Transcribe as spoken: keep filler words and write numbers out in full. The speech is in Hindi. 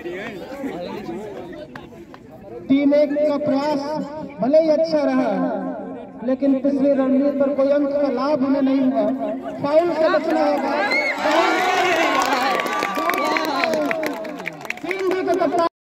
तीन एक का प्रयास भले ही अच्छा रहा, लेकिन पिछले रणनीति पर कोई अंक का लाभ उन्हें नहीं हुआ। फाउल से बचना होगा।